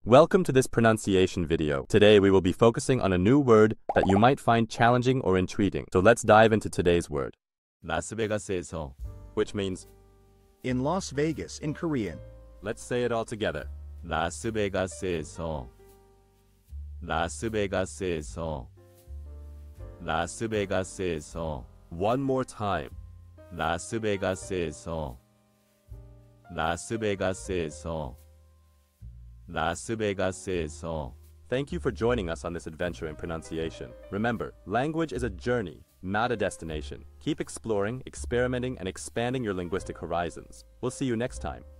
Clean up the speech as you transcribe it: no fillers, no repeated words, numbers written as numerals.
Welcome to this pronunciation video. Today we will be focusing on a new word that you might find challenging or intriguing. So let's dive into today's word. 라스베가스에서, Which means, In Las Vegas in Korean. let's say it all together. 라스베가스에서, 라스베가스에서, 라스베가스에서, One more time. 라스베가스에서, 라스베가스에서, 라스베가스에서. Thank you for joining us on this adventure in pronunciation. Remember, language is a journey, not a destination. Keep exploring, experimenting, and expanding your linguistic horizons. We'll see you next time.